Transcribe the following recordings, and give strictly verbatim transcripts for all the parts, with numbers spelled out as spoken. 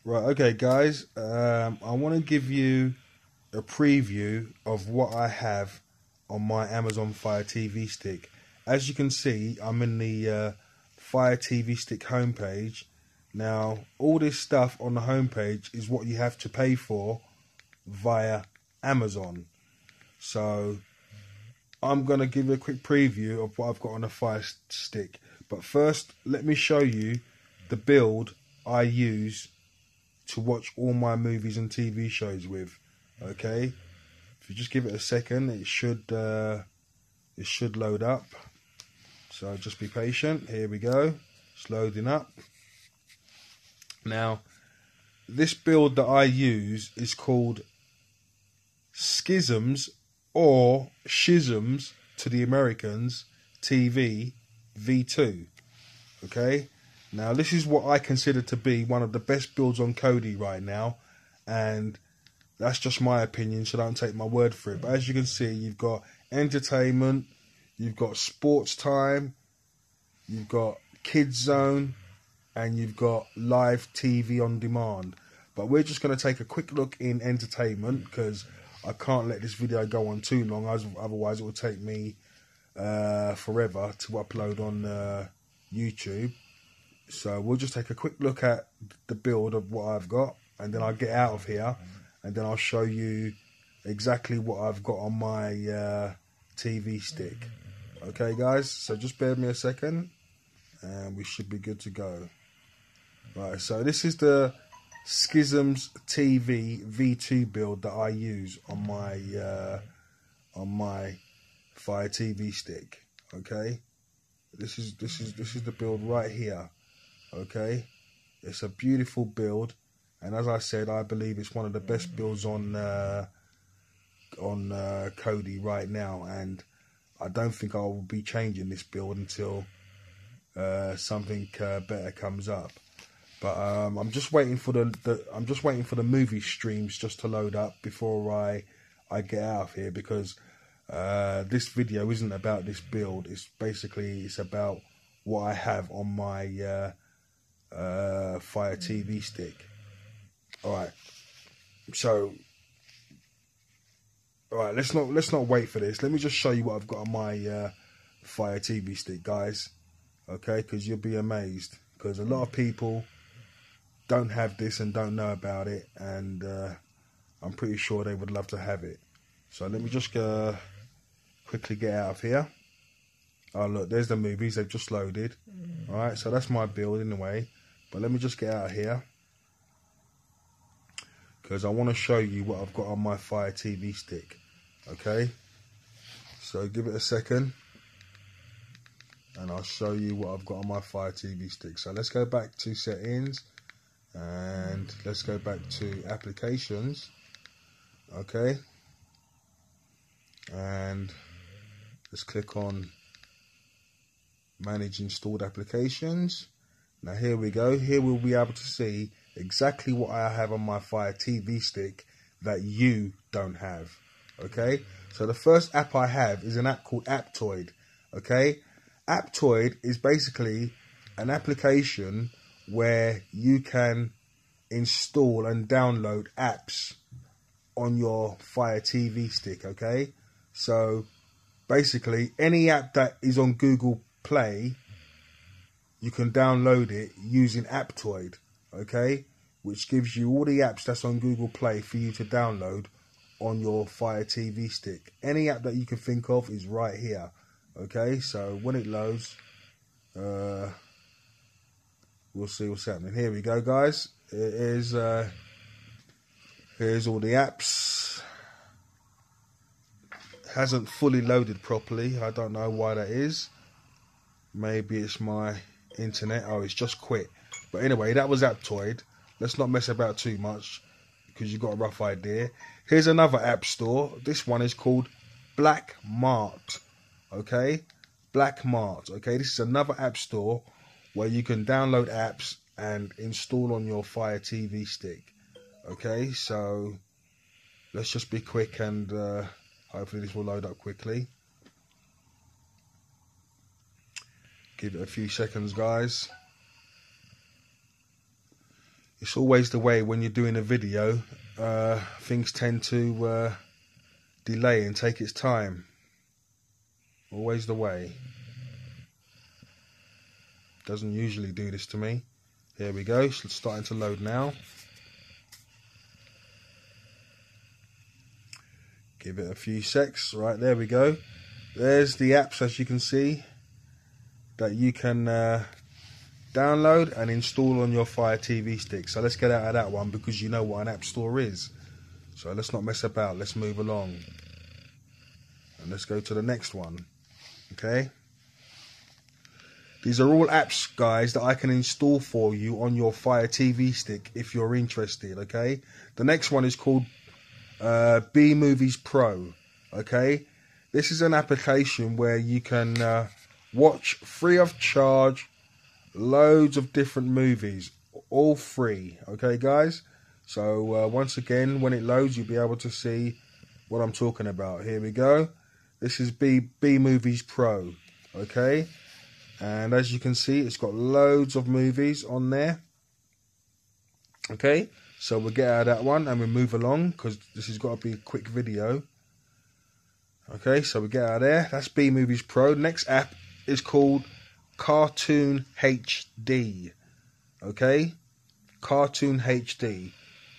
Right, okay guys, um, I want to give you a preview of what I have on my Amazon Fire T V stick. As you can see, I'm in the uh, Fire T V stick homepage. Now, all this stuff on the homepage is what you have to pay for via Amazon. So, I'm going to give you a quick preview of what I've got on the Fire Stick. But first, let me show you the build I use to watch all my movies and T V shows with. Okay, if you just give it a second, it should uh, it should load up. So just be patient. Here we go. It's loading up. Now, this build that I use is called Schisms or Schisms to the Americans T V V two. Okay. Now, this is what I consider to be one of the best builds on Kodi right now, and that's just my opinion, so don't take my word for it. But as you can see, you've got entertainment, you've got sports time, you've got kids zone, and you've got live T V on demand. But we're just going to take a quick look in entertainment, because I can't let this video go on too long, otherwise it will take me uh, forever to upload on uh, YouTube. So we'll just take a quick look at the build of what I've got, and then I'll get out of here, and then I'll show you exactly what I've got on my uh, T V stick. Okay guys, so just bear with me a second and we should be good to go. Right, so this is the Schisms T V V two build that I use on my uh, on my Fire T V stick. Okay, this is this is this is the build right here. Okay, it's a beautiful build, and as I said, I believe it's one of the best builds on uh, on uh, Kodi right now, and I don't think I will be changing this build until uh, something uh, better comes up. But um, I'm just waiting for the, the I'm just waiting for the movie streams just to load up before I I get out of here, because uh, this video isn't about this build. It's basically it's about what I have on my uh, uh, Fire T V stick. All right, so all right, let's not let's not wait for this. Let me just show you what I've got on my uh, Fire T V stick, guys. Okay, because you'll be amazed, because a lot of people don't have this and don't know about it, and uh, I'm pretty sure they would love to have it. So let me just uh, quickly get out of here. Oh look, there's the movies, they've just loaded. Mm. Alright, so that's my build in a way. But let me just get out of here, because I want to show you what I've got on my Fire T V stick. Okay, so give it a second and I'll show you what I've got on my Fire T V stick. So let's go back to settings and let's go back to applications. Okay, and let's click on manage installed applications. Now here we go. Here we'll be able to see exactly what I have on my Fire T V stick that you don't have. Okay, so the first app I have is an app called Aptoide. Okay, Aptoide is basically an application where you can install and download apps on your Fire T V stick. Okay, so basically any app that is on Google Play, you can download it using Aptoide. Okay, which gives you all the apps that's on Google Play for you to download on your Fire T V stick. Any app that you can think of is right here. Okay, so when it loads, uh, we'll see what's happening. Here we go, guys. It is, uh, here's all the apps. Hasn't fully loaded properly. I don't know why that is. Maybe it's my internet. Oh, it's just quit. But anyway, that was Aptoide. Let's not mess about too much, because you've got a rough idea. Here's another app store. This one is called Black Mart. Okay, Black Mart. Okay, this is another app store where you can download apps and install on your Fire T V stick. Okay, so let's just be quick, and uh, hopefully this will load up quickly. Give it a few seconds, guys. It's always the way when you're doing a video, uh, things tend to uh, delay and take its time. Always the way. Doesn't usually do this to me. Here we go, it's starting to load now. Give it a few secs. Right, there we go. There's the apps, as you can see, that you can uh, download and install on your Fire T V stick. So let's get out of that one, because you know what an app store is. So let's not mess about, let's move along. And let's go to the next one. Okay. These are all apps, guys, that I can install for you on your Fire T V stick if you're interested, okay? The next one is called uh, B Movies Pro, okay? This is an application where you can uh, watch free of charge loads of different movies, all free, okay, guys? So uh, once again, when it loads, you'll be able to see what I'm talking about. Here we go. This is B, B Movies Pro, okay? And as you can see, it's got loads of movies on there. Okay, so we'll get out of that one and we'll move along, because this has got to be a quick video. Okay, so we get out of there. That's B Movies Pro. Next app is called Cartoon H D. Okay, Cartoon H D.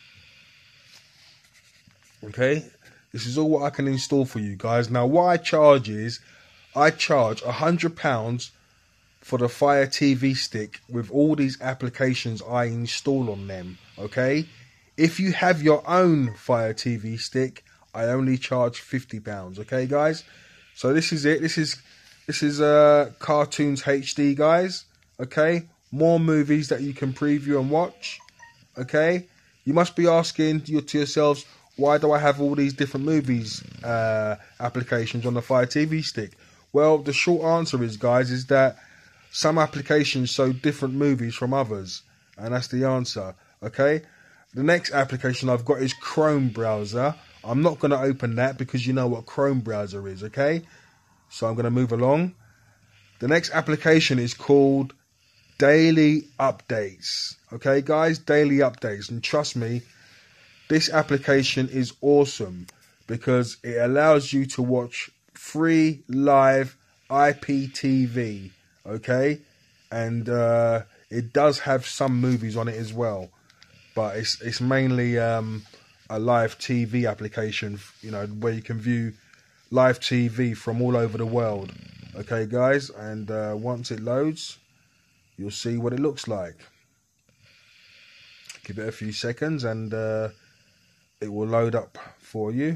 Okay, this is all what I can install for you guys. Now, what I charge is, I charge a hundred pounds for the Fire T V stick with all these applications I install on them, okay? If you have your own Fire T V stick, I only charge fifty pounds, okay, guys? So this is it. This is this is uh, Cartoons H D, guys, okay? More movies that you can preview and watch, okay? You must be asking to yourselves, why do I have all these different movies uh, applications on the Fire T V stick? Well, the short answer is, guys, is that some applications show different movies from others, and that's the answer, okay? The next application I've got is Chrome browser. I'm not going to open that because you know what Chrome browser is, okay? So I'm going to move along. The next application is called Daily Updates, okay, guys? Daily Updates. And trust me, this application is awesome because it allows you to watch free live I P T V. Okay, and uh, it does have some movies on it as well, but it's it's mainly um, a live T V application, you know, where you can view live T V from all over the world. Okay, guys, and uh, once it loads, you'll see what it looks like. Give it a few seconds, and uh, it will load up for you.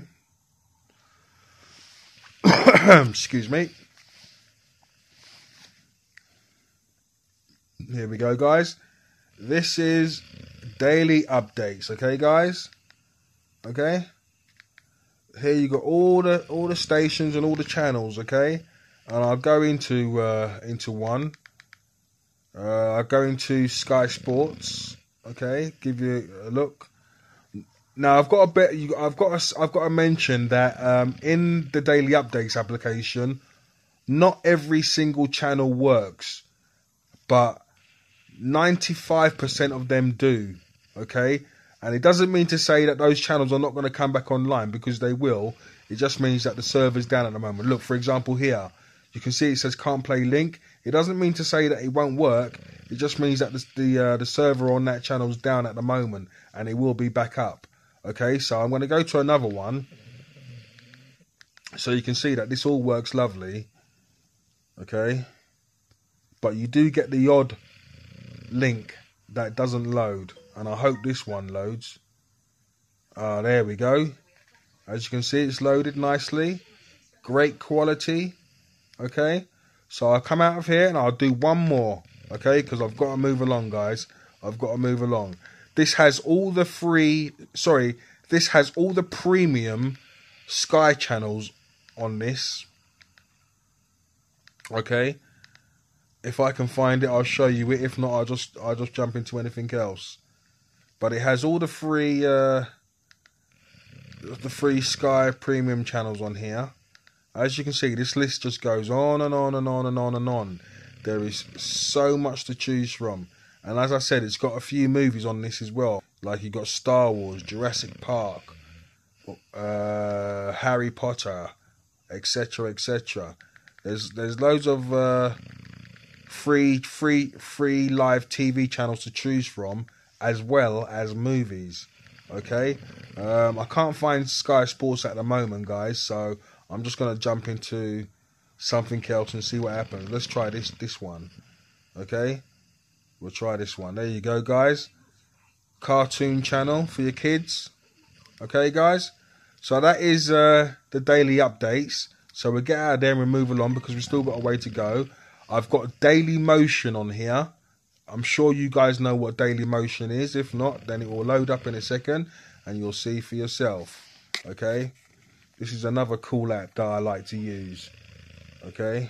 Excuse me. Here we go, guys. This is Daily Updates, okay, guys? Okay? Here you got all the all the stations and all the channels, okay? And I'll go into uh, into one. Uh, I'll go into Sky Sports, okay? Give you a look. Now I've got a bit. You, I've got. A, I've got to mention that um, in the Daily Updates application, not every single channel works, but ninety-five percent of them do, okay? And it doesn't mean to say that those channels are not going to come back online, because they will. It just means that the server's down at the moment. Look, for example, here, you can see it says can't play link. It doesn't mean to say that it won't work. It just means that the the, uh, the server on that channel is down at the moment, and it will be back up, okay? So I'm going to go to another one, so you can see that this all works lovely, okay? But you do get the odd link that doesn't load, and I hope this one loads. Ah, uh, there we go. As you can see, it's loaded nicely. Great quality. Okay, so I'll come out of here and I'll do one more, okay, because I've got to move along, guys. I've got to move along. This has all the free, sorry, this has all the premium Sky channels on this, okay? If I can find it, I'll show you it. If not, I'll just I'll just jump into anything else. But it has all the free uh, the free Sky premium channels on here. As you can see, this list just goes on and on and on and on and on. There is so much to choose from, And as I said, it's got a few movies on this as well. Like you got Star Wars, Jurassic Park, uh, Harry Potter, et cetera, et cetera. There's there's loads of uh, free free free live T V channels to choose from, as well as movies. Okay, um, I can't find Sky Sports at the moment, guys. So I'm just gonna jump into something else and see what happens. Let's try this this one. Okay. We'll try this one. There you go, guys. Cartoon channel for your kids. Okay, guys. So that is uh, the daily updates. So we'll get out of there and move along because we've still got a way to go. I've got Daily Motion on here. I'm sure you guys know what Daily Motion is. If not, then it will load up in a second and you'll see for yourself. Okay. This is another cool app that I like to use. Okay.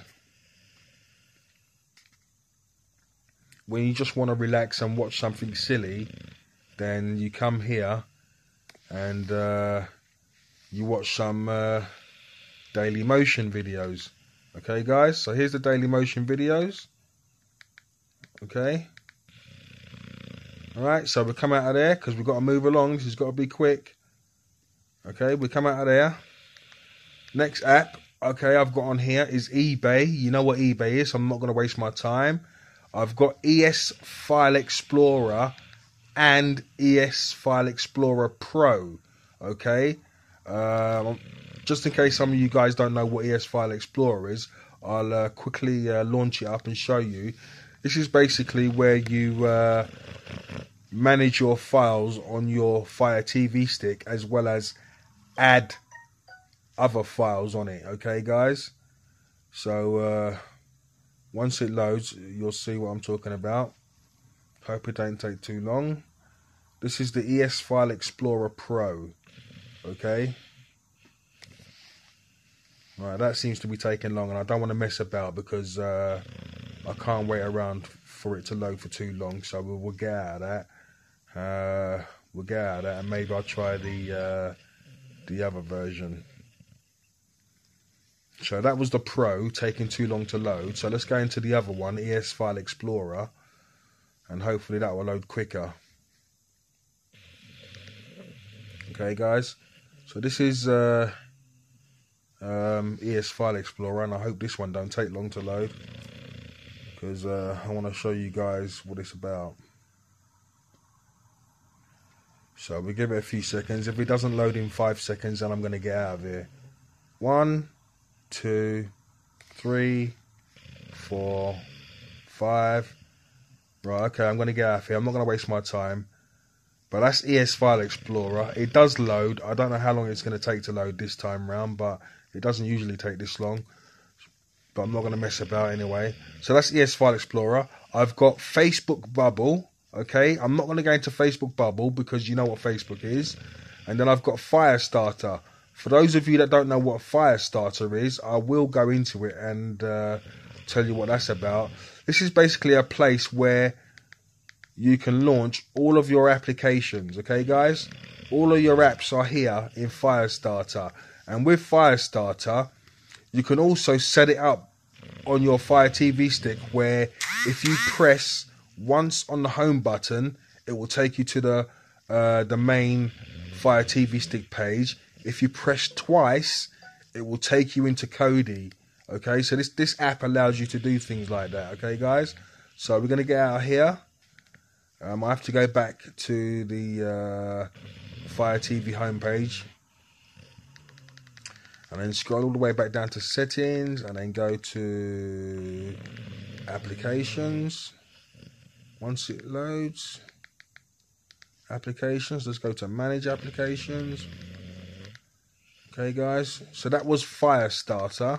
When you just want to relax and watch something silly, then you come here and uh, you watch some uh, Daily Motion videos. Okay, guys? So here's the Daily Motion videos. Okay. Alright, so we come out of there because we've got to move along. This has got to be quick. Okay, we come out of there. Next app, okay, I've got on here is eBay. You know what eBay is, so I'm not going to waste my time. I've got E S File Explorer and E S File Explorer Pro. Okay, um, just in case some of you guys don't know what E S File Explorer is, I'll uh, quickly uh, launch it up and show you. This is basically where you uh, manage your files on your Fire T V stick as well as add other files on it. Okay, guys. So. Uh, Once it loads, you'll see what I'm talking about. Hope it don't take too long. This is the E S File Explorer Pro. Okay. Right, that seems to be taking long, and I don't want to mess about because uh, I can't wait around for it to load for too long. So we'll, we'll get out of that. Uh, we'll get out of that, and maybe I'll try the uh, the other version. So that was the Pro, taking too long to load. So let's go into the other one, E S File Explorer, and hopefully that will load quicker. Okay, guys. So this is uh, um, E S File Explorer, and I hope this one don't take long to load because uh, I want to show you guys what it's about. So we give it a few seconds. If it doesn't load in five seconds, then I'm going to get out of here. One. Two, three, four, five. Right, okay, I'm going to get out of here. I'm not going to waste my time. But that's E S File Explorer. It does load. I don't know how long it's going to take to load this time round, but it doesn't usually take this long. But I'm not going to mess about anyway. So that's E S File Explorer. I've got Facebook Bubble. Okay, I'm not going to go into Facebook Bubble because you know what Facebook is. And then I've got Firestarter. For those of you that don't know what Firestarter is, I will go into it and uh, tell you what that's about. This is basically a place where you can launch all of your applications. Okay, guys? All of your apps are here in Firestarter. And with Firestarter, you can also set it up on your Fire T V stick where if you press once on the home button, it will take you to the, uh, the main Fire T V stick page. If you press twice, it will take you into Kodi. Okay, so this, this app allows you to do things like that. Okay, guys? So we're going to get out of here. Um, I have to go back to the uh, Fire T V homepage. And then scroll all the way back down to settings. And then go to applications. Once it loads. Applications. Let's go to manage applications. Okay, guys, so that was Firestarter.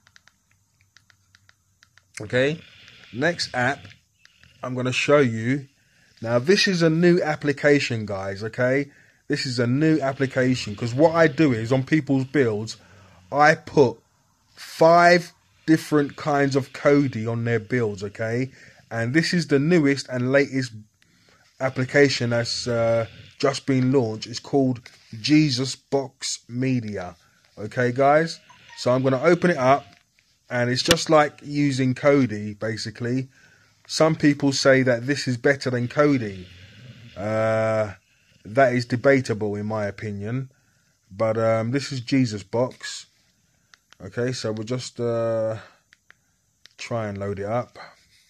Okay, next app I'm going to show you. Now, this is a new application, guys, okay? This is a new application because what I do is on people's builds, I put five different kinds of Kodi on their builds, okay? And this is the newest and latest application that's uh, just been launched. It's called Jesus Box Media. Okay, guys, so I'm going to open it up and it's just like using Kodi. Basically, some people say that this is better than Kodi. Uh, that is debatable in my opinion. But um, this is Jesus Box. Okay, so we'll just uh, try and load it up.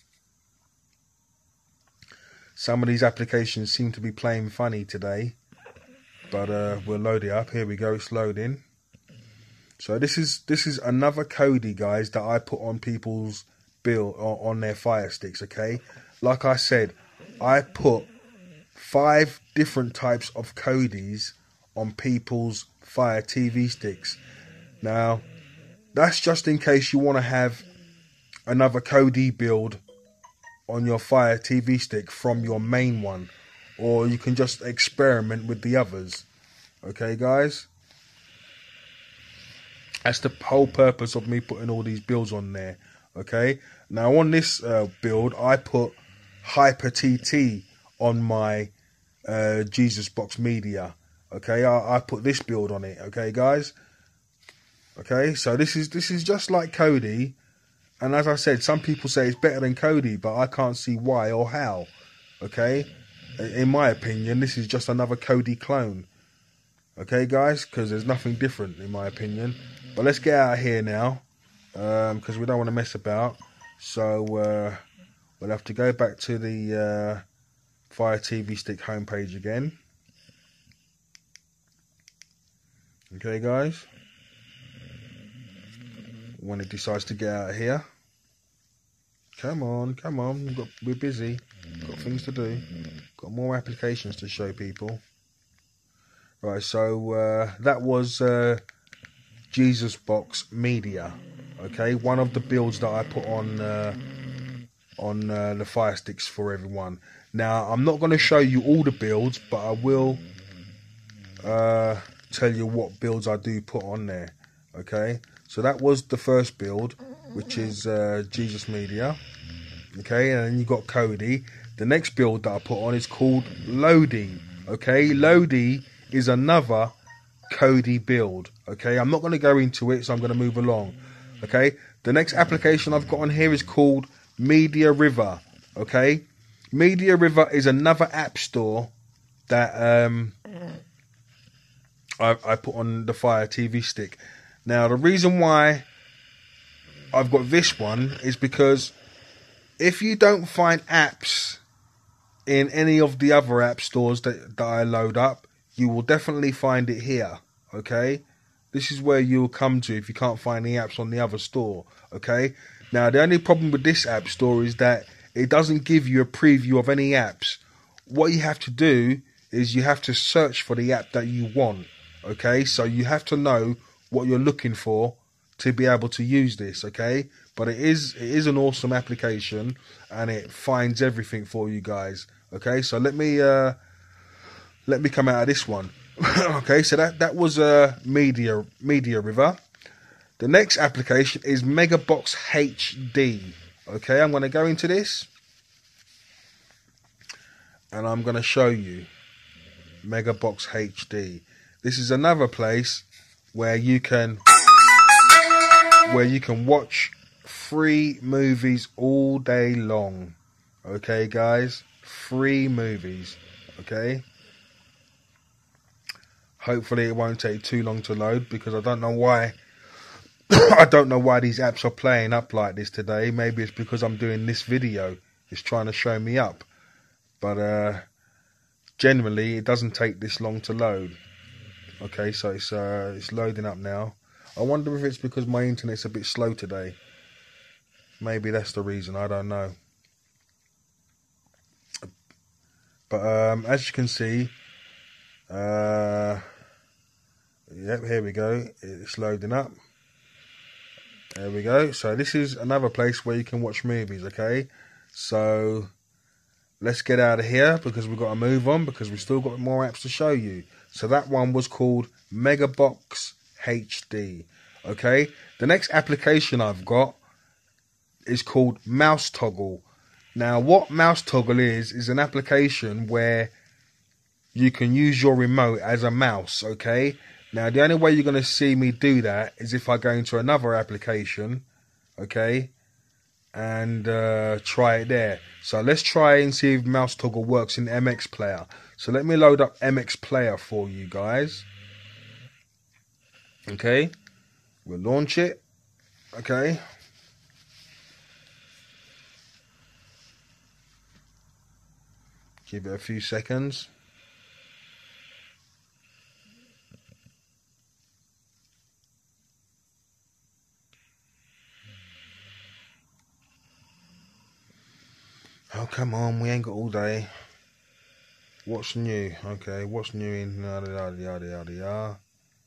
Some of these applications seem to be playing funny today. But uh, we'll load it up. Here we go, it's loading. So this is this is another Kodi, guys, that I put on people's bill or on their Fire Sticks, okay? Like I said, I put five different types of Kodis on people's Fire T V sticks. Now, that's just in case you want to have another Kodi build on your Fire T V stick from your main one. Or you can just experiment with the others. Okay, guys? That's the whole purpose of me putting all these builds on there. Okay? Now, on this uh, build, I put Hyper T T on my uh, Jesus Box Media. Okay? I, I put this build on it. Okay, guys? Okay? So, this is, this is just like Kodi. And as I said, some people say it's better than Kodi, but I can't see why or how. Okay? In my opinion, this is just another Kodi clone. Okay, guys? Because there's nothing different, in my opinion. But let's get out of here now. Because um, we don't want to mess about. So, uh, we'll have to go back to the uh, Fire T V Stick homepage again. Okay, guys? When it decides to get out of here. Come on, come on. We've got, we're busy. Got things to do. Got more applications to show people. Right, so uh, that was uh, Jesus Box Media. Okay, one of the builds that I put on uh, on uh, the Fire Sticks for everyone. Now, I'm not going to show you all the builds, but I will uh, tell you what builds I do put on there. Okay, so that was the first build, which is uh, Jesus Media. Okay, and then you got Kodi. The next build that I put on is called Lodi. Okay, Lodi is another Kodi build. Okay, I'm not going to go into it, so I'm going to move along. Okay, the next application I've got on here is called Media River. Okay, Media River is another app store that um, I, I put on the Fire T V stick. Now, the reason why I've got this one is because if you don't find apps in any of the other app stores that, that I load up, you will definitely find it here. Okay, this is where you'll come to if you can't find the apps on the other store. Okay, now the only problem with this app store is that it doesn't give you a preview of any apps. What you have to do is you have to search for the app that you want. Okay, so you have to know what you're looking for to be able to use this. Okay, but it is it is an awesome application and it finds everything for you guys. Okay, so let me uh, let me come out of this one. Okay, so that that was a uh, media media river. The next application is Megabox H D. Okay, I'm going to go into this and I'm going to show you Megabox H D. This is another place where you can where you can watch free movies all day long. Okay, guys, free movies. Okay. Hopefully it won't take too long to load because I don't know why I don't know why these apps are playing up like this today. Maybe it's because I'm doing this video. It's trying to show me up. But uh, generally it doesn't take this long to load. Okay, so it's uh, it's loading up now. I wonder if it's because my internet's a bit slow today. Maybe that's the reason. I don't know. But um, as you can see, uh, yep, here we go. It's loading up. There we go. So this is another place where you can watch movies. Okay, so let's get out of here because we've got to move on because we've still got more apps to show you. So that one was called Megabox H D. Okay, the next application I've got is called Mouse Toggle. Now, what Mouse Toggle is, is an application where you can use your remote as a mouse, okay? Now, the only way you're going to see me do that is if I go into another application, okay? and uh, try it there. So let's try and see if mouse toggle works in M X Player. So let me load up M X Player for you guys. Okay, we'll launch it. Okay. Give it a few seconds. Oh, come on, we ain't got all day. What's new? Okay, what's new in yada yada yada yada yada.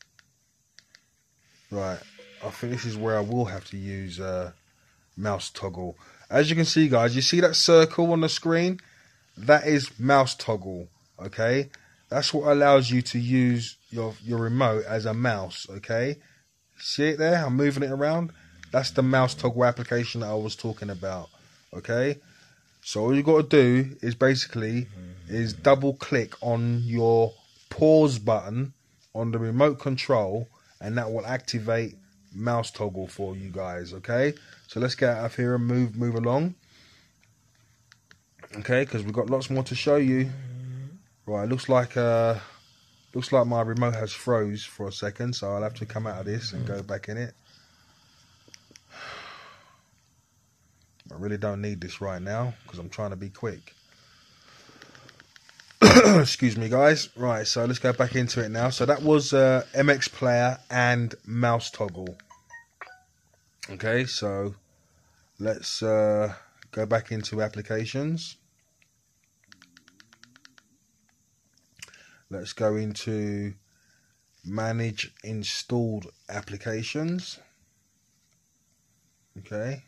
Right, I think this is where I will have to use uh, mouse toggle. As you can see, guys, you see that circle on the screen? That is mouse toggle, okay? That's what allows you to use your, your remote as a mouse, okay? See it there? I'm moving it around. That's the mouse toggle application that I was talking about, okay? So all you got to do is basically is double click on your pause button on the remote control, and that will activate mouse toggle for you guys, okay? So let's get out of here and move move along, okay? Because we've got lots more to show you. Right, looks like uh, looks like my remote has froze for a second, so I'll have to come out of this and go back in it. I really don't need this right now because I'm trying to be quick. Excuse me, guys. Right, so let's go back into it now. So that was uh, M X Player and mouse toggle. Okay, so let's uh, go back into applications. Let's go into manage installed applications. Okay.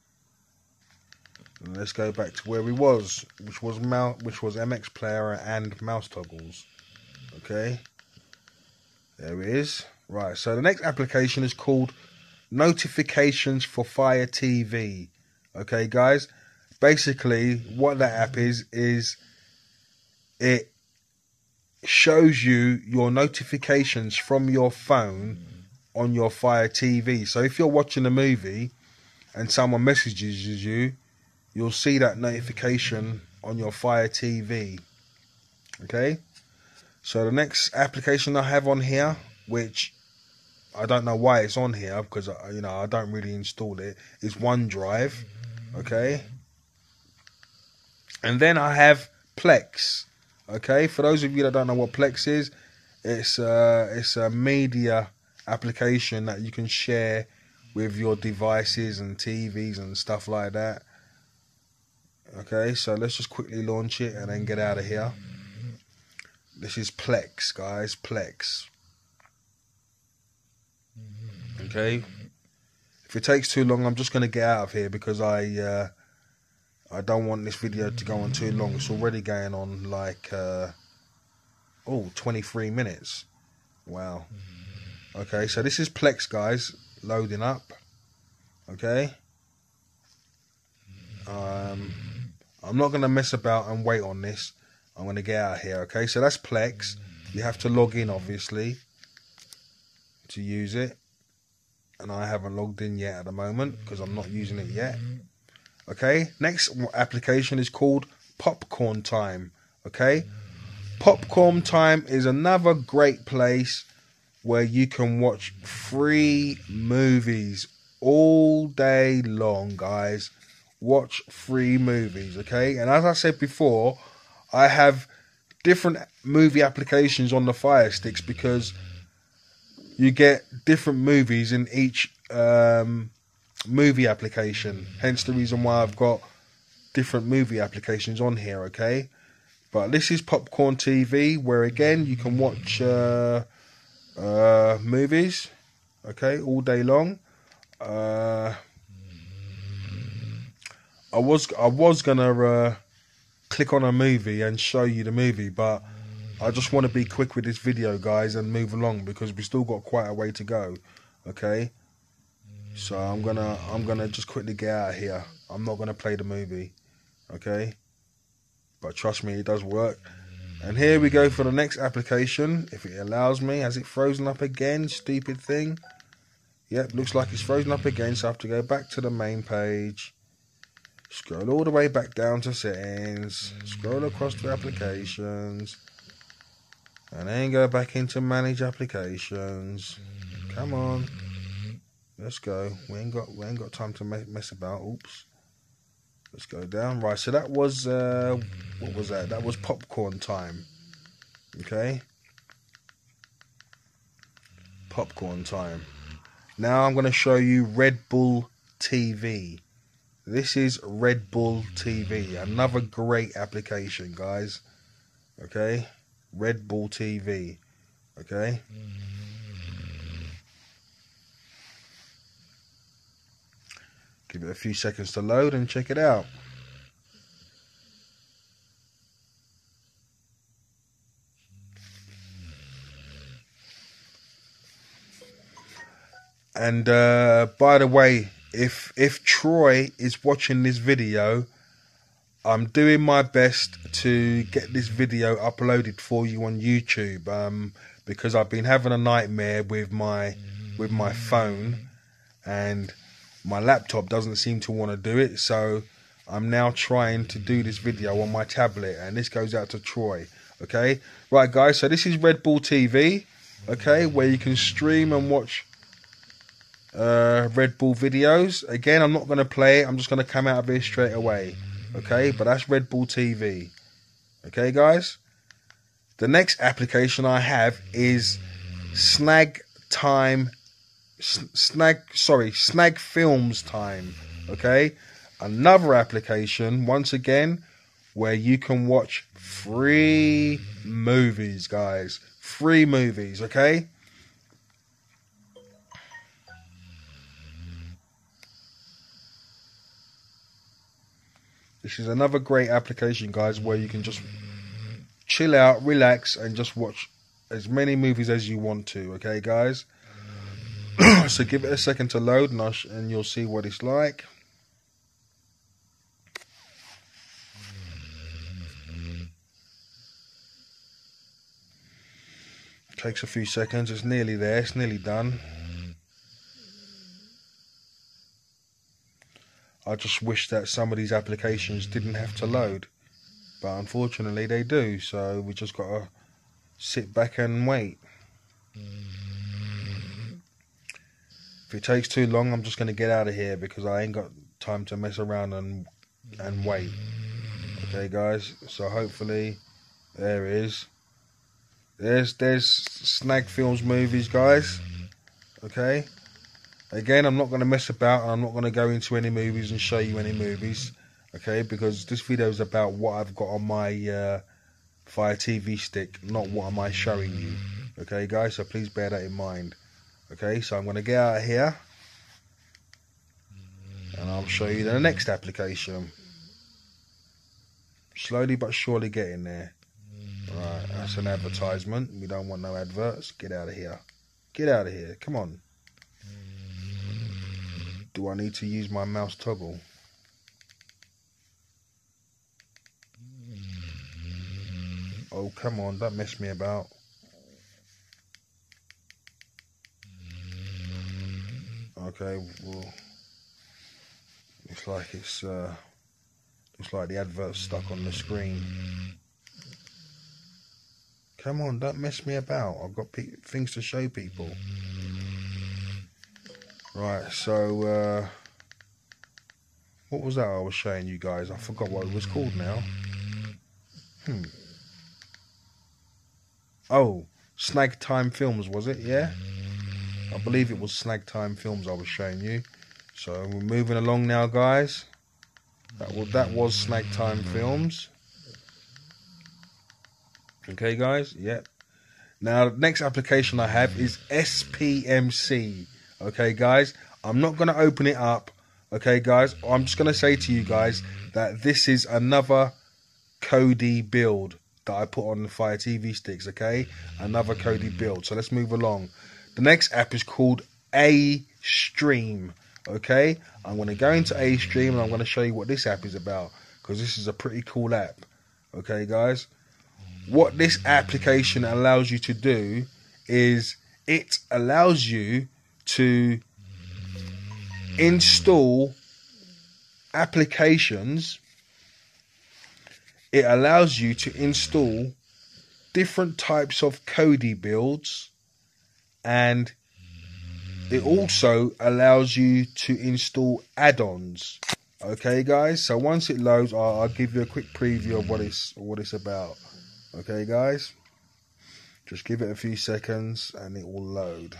And let's go back to where we was, which was mouse, which was M X Player and mouse toggles. Okay, there it is. Right, so the next application is called Notifications for Fire T V. Okay, guys. Basically, what that app is is it shows you your notifications from your phone on your Fire T V. So if you're watching a movie and someone messages you, you'll see that notification on your Fire T V. Okay, so the next application I have on here, which I don't know why it's on here because you know I don't really install it, is OneDrive. Okay, and then I have Plex. Okay, for those of you that don't know what Plex is, it's uh, it's a media application that you can share with your devices and T Vs and stuff like that. Okay, so let's just quickly launch it and then get out of here. This is Plex, guys, Plex. Okay, if it takes too long, I'm just going to get out of here because I uh, I don't want this video to go on too long. It's already going on like uh, oh twenty-three minutes. Wow. Okay, so this is Plex, guys, loading up. Okay. Um. I'm not going to mess about and wait on this. I'm going to get out of here, okay? So that's Plex. You have to log in, obviously, to use it. And I haven't logged in yet at the moment because I'm not using it yet. Okay, next application is called Popcorn Time, okay? Popcorn Time is another great place where you can watch free movies all day long, guys. Watch free movies, okay? And as I said before, I have different movie applications on the Fire Sticks because you get different movies in each um, movie application. Hence the reason why I've got different movie applications on here, okay? But this is Popcorn T V, where again you can watch uh, uh, movies, okay, all day long. Uh, I was I was gonna uh, click on a movie and show you the movie, but I just want to be quick with this video, guys, and move along because we still got quite a way to go. Okay, so I'm gonna I'm gonna just quickly get out of here. I'm not gonna play the movie, okay? But trust me, it does work. And here we go for the next application, if it allows me. Has it frozen up again? Stupid thing. Yep, looks like it's frozen up again, so I have to go back to the main page. Scroll all the way back down to settings. Scroll across to applications. And then go back into manage applications. Come on. Let's go. We ain't got we ain't got time to mess about. Oops. Let's go down. Right, so that was uh what was that? That was popcorn time. Okay. Popcorn time. Now I'm gonna show you Red Bull T V. This is Red Bull T V. Another great application, guys. Okay. Red Bull T V. Okay. Give it a few seconds to load and check it out. And uh, by the way, if if Troy is watching this video, I'm doing my best to get this video uploaded for you on YouTube, um, because I've been having a nightmare with my with my phone, and my laptop doesn't seem to want to do it. So I'm now trying to do this video on my tablet, and this goes out to Troy. Okay, right, guys. So this is Red Bull T V. Okay, where you can stream and watch uh, Red Bull videos. Again, I'm not going to play it. I'm just going to come out of here straight away. Okay, but that's Red Bull T V. Okay, guys. The next application I have is Snag Time. Snag, sorry, Snag Films Time. Okay, another application once again where you can watch free movies, guys. Free movies. Okay. This is another great application, guys, where you can just chill out, relax, and just watch as many movies as you want to. Okay, guys? So give it a second to load, and, I'll and you'll see what it's like. Takes a few seconds. It's nearly there. It's nearly done. I just wish that some of these applications didn't have to load, but unfortunately they do, so we just got to sit back and wait. If it takes too long, I'm just going to get out of here because I ain't got time to mess around and and wait. Okay, guys, so hopefully there it is. There's, there's Snag Films movies, guys. Okay. Again, I'm not going to mess about, and I'm not going to go into any movies and show you any movies, okay, because this video is about what I've got on my uh, Fire T V stick, not what am I showing you, okay, guys, so please bear that in mind, okay, so I'm going to get out of here, and I'll show you the next application, slowly but surely getting there. Right, that's an advertisement, we don't want no adverts, get out of here, get out of here, come on. Do I need to use my mouse toggle? Oh, come on, don't mess me about. Okay, well, looks like it's, uh, looks like the advert's stuck on the screen. Come on, don't mess me about. I've got pe things to show people. Right, so, uh, what was that I was showing you guys? I forgot what it was called now. Hmm. Oh, Snag Time Films, was it? Yeah? I believe it was Snag Time Films I was showing you. So, we're moving along now, guys. That was, that was Snag Time Films. Okay, guys? Yep. Now, the next application I have is S P M C. Okay, guys, I'm not going to open it up. Okay, guys, I'm just going to say to you guys that this is another Kodi build that I put on the Fire T V sticks, okay? Another Kodi build. So let's move along. The next app is called A Stream, okay? I'm going to go into A Stream and I'm going to show you what this app is about because this is a pretty cool app, okay, guys? What this application allows you to do is it allows you to install applications, it allows you to install different types of Kodi builds, and it also allows you to install add-ons. Okay, guys. So once it loads, I'll, I'll give you a quick preview of what it's what it's about. Okay, guys. Just give it a few seconds, and it will load.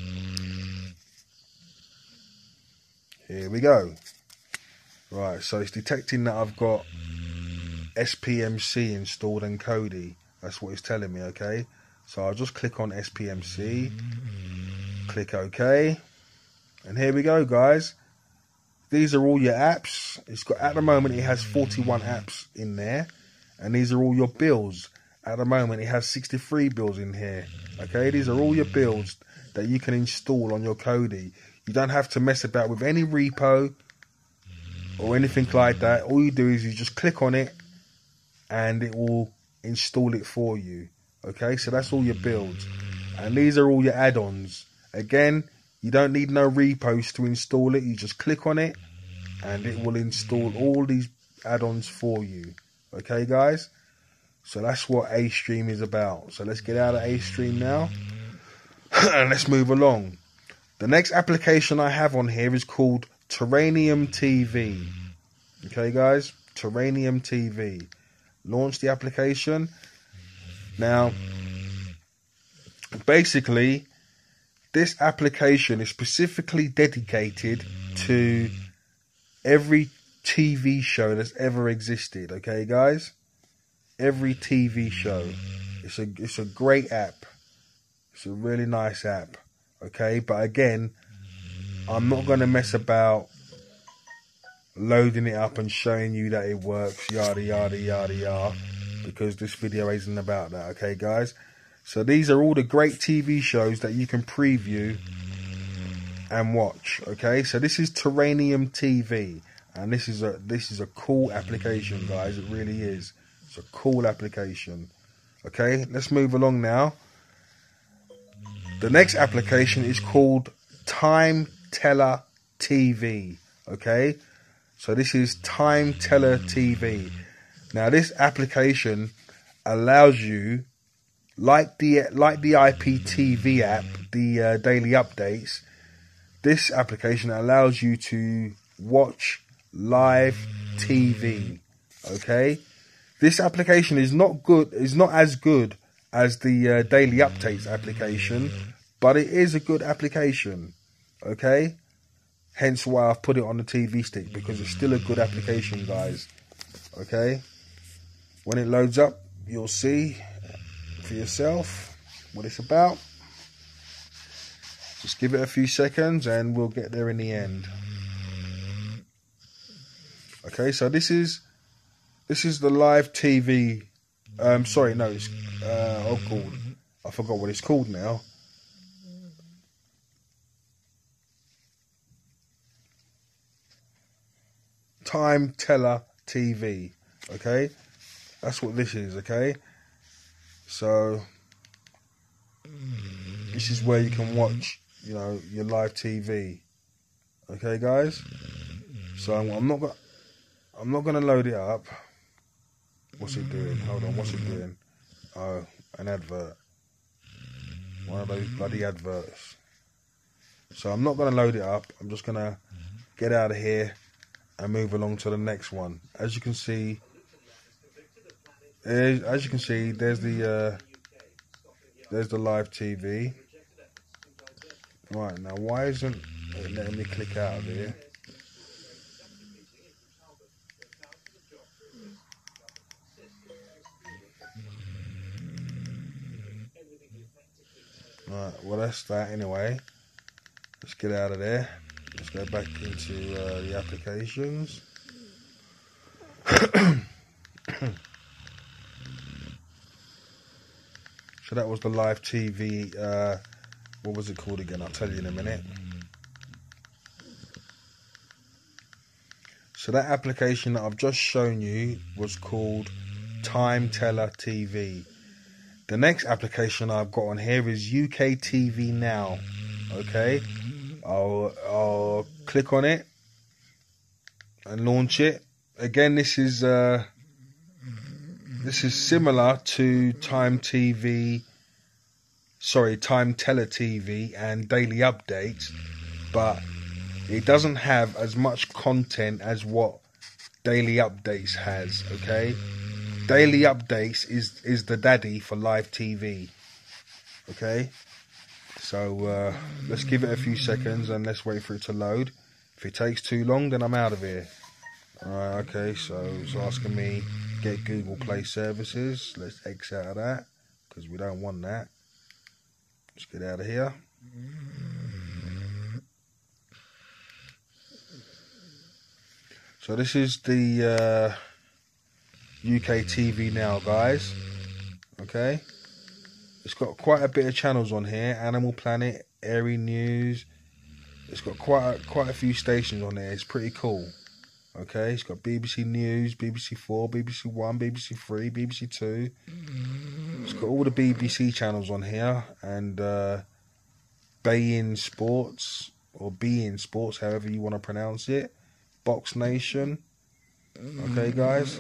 Here we go. Right. So it's detecting that I've got S P M C installed and Kodi. That's what it's telling me, okay? So I'll just click on S P M C, click OK, and here we go, guys. These are all your apps. It's got, at the moment, it has forty-one apps in there, and these are all your builds. At the moment, it has sixty-three builds in here, okay? These are all your builds that you can install on your Kodi. You don't have to mess about with any repo or anything like that. All you do is you just click on it, and it will install it for you. Okay, so that's all your builds, and these are all your add-ons. Again, you don't need no repos to install it. You just click on it, and it will install all these add-ons for you. Okay, guys, so that's what A Stream is about. So let's get out of A Stream now and let's move along. The next application I have on here is called Terranium T V. Okay, guys, Terranium T V. Launch the application. Now, basically, this application is specifically dedicated to every T V show that's ever existed. Okay, guys, every T V show. It's a it's a great app. It's a really nice app. Okay, but again, I'm not going to mess about loading it up and showing you that it works, yada yada yada yada, because this video isn't about that. Okay, guys, so these are all the great T V shows that you can preview and watch. Okay, so this is Terranium T V, and this is a this is a cool application, guys. It really is. It's a cool application. Okay, let's move along now. The next application is called Time Teller T V. Okay, so this is Time Teller T V. Now, this application allows you, like the like the I P T V app, the uh, daily updates. This application allows you to watch live T V. Okay, this application is not good. Is not as good as the uh, daily updates application, but it is a good application. Okay, hence why I've put it on the T V stick, because it's still a good application, guys. Okay, when it loads up, you'll see for yourself what it's about. Just give it a few seconds and we'll get there in the end. Okay, so this is this is the live T V. Um, sorry, no, it's uh, oh, called. I forgot what it's called now. Time Teller T V. Okay, that's what this is. Okay, so this is where you can watch, you know, your live T V. Okay, guys. So I'm, I'm not gonna, I'm not gonna load it up. What's it doing? Hold on. What's it doing? Oh, an advert. One of those bloody adverts. So I'm not gonna load it up. I'm just gonna get out of here and move along to the next one. As you can see, as you can see, there's the uh, there's the live T V. Right, now why isn't it letting me click out of here? Right, well that's that anyway. Let's get out of there. Let's go back into uh, the applications. So that was the live T V. Uh, what was it called again? I'll tell you in a minute. So that application that I've just shown you was called Time Teller T V. The next application I've got on here is U K T V Now. Okay, I'll I'll click on it. and launch it. Again, this is uh, this is similar to Time T V, sorry, Time Tele T V and Daily Updates, but it doesn't have as much content as what Daily Updates has. Okay, Daily Updates is is the daddy for live T V. Okay, so uh, let's give it a few seconds and let's wait for it to load. If it takes too long, then I'm out of here. Alright, okay, so it's asking me get Google Play services. Let's X out of that because we don't want that. Let's get out of here. So this is the uh, U K T V now, guys. Okay, it's got quite a bit of channels on here: Animal Planet, Airy News. It's got quite a, quite a few stations on there. It's pretty cool. Okay, it's got B B C News, B B C Four, B B C One, B B C Three, B B C Two. It's got all the B B C channels on here, and uh, Bein Sports or Bein Sports, however you want to pronounce it. Box Nation. Okay, guys.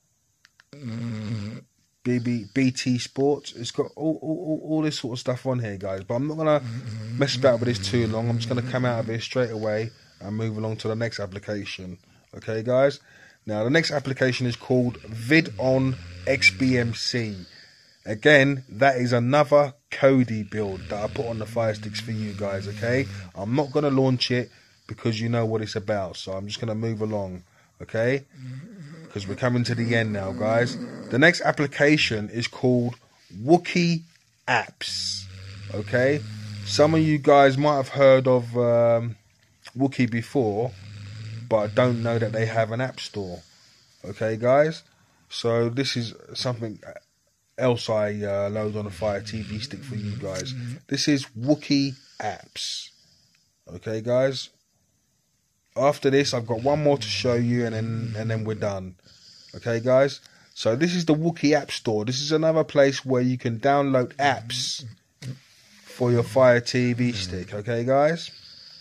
B B B T Sports. It's got all, all all this sort of stuff on here, guys. But I'm not gonna mess about with this too long. I'm just gonna come out of here straight away and move along to the next application. Okay, guys. Now the next application is called VidOn X B M C. Again, that is another Kodi build that I put on the Fire Sticks for you guys. Okay, I'm not gonna launch it because you know what it's about. So I'm just gonna move along. Okay, because we're coming to the end now, guys. The next application is called Wookie Apps. Okay, some of you guys might have heard of um, Wookie before, but don't know that they have an app store. Okay, guys, so this is something else I uh, load on a Fire T V stick for you guys. This is Wookie Apps. Okay, guys. After this, I've got one more to show you, and then and then we're done. Okay, guys. So this is the Wookie App Store. This is another place where you can download apps for your Fire T V stick. Okay, guys.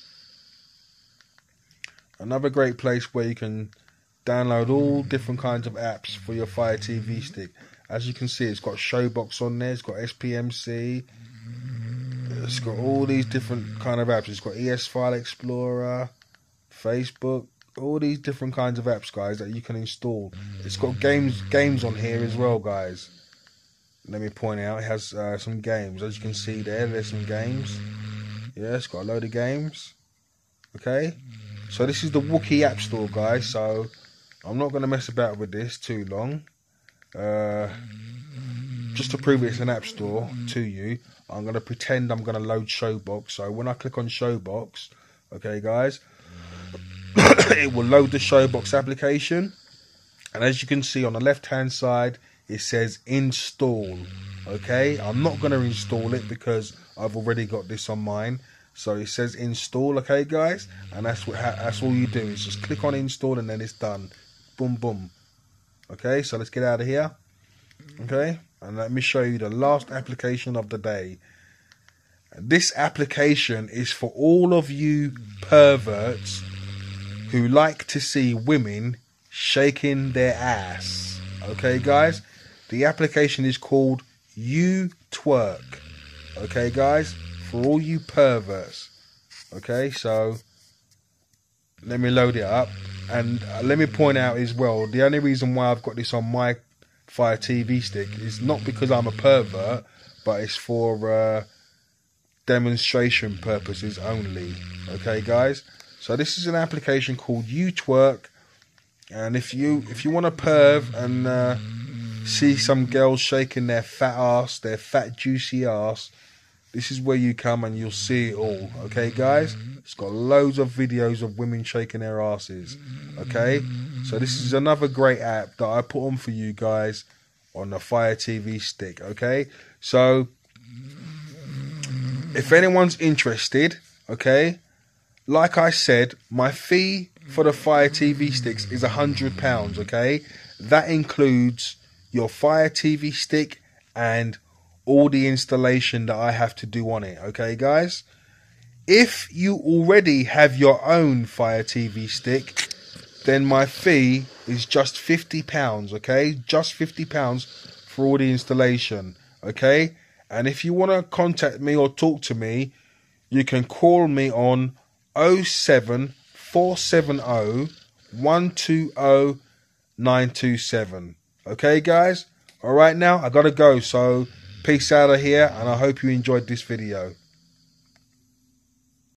Another great place where you can download all different kinds of apps for your Fire T V stick. As you can see, it's got Showbox on there. It's got S P M C. It's got all these different kind of apps. It's got E S File Explorer, Facebook, all these different kinds of apps, guys, that you can install. It's got games games on here as well, guys. Let me point out, it has uh, some games. As you can see there, there's some games. Yeah, it's got a load of games. Okay, so this is the Wookie App Store, guys. So I'm not going to mess about with this too long. Uh, just to prove it's an app store to you, I'm going to pretend I'm going to load Showbox. So when I click on Showbox, okay, guys, it will load the Showbox application, and as you can see on the left hand side it says install. Okay, I'm not going to install it because I've already got this on mine, so it says install. Okay, guys, and that's what that's all you do is just click on install and then it's done. Boom boom. Okay, so let's get out of here. Okay, and let me show you the last application of the day. This application is for all of you perverts who like to see women shaking their ass. Okay, guys? The application is called You Twerk. Okay, guys? For all you perverts. Okay, so let me load it up. And uh, let me point out as well, the only reason why I've got this on my Fire T V stick is not because I'm a pervert, but it's for uh, demonstration purposes only. Okay, guys? So this is an application called You Twerk, and if you if you want to perv and uh, see some girls shaking their fat ass, their fat juicy ass, this is where you come and you'll see it all. Okay, guys? It's got loads of videos of women shaking their asses. Okay, so this is another great app that I put on for you guys on the Fire T V stick. Okay, so if anyone's interested, okay, like I said, my fee for the Fire T V sticks is a hundred pounds. Okay, that includes your Fire T V stick and all the installation that I have to do on it. Okay, guys. If you already have your own Fire T V stick, then my fee is just fifty pounds, okay? Just fifty pounds for all the installation, okay? And if you want to contact me or talk to me, you can call me on oh seven four seven oh one two oh nine two seven. Okay, guys? All right, now I got to go. So peace out of here, and I hope you enjoyed this video.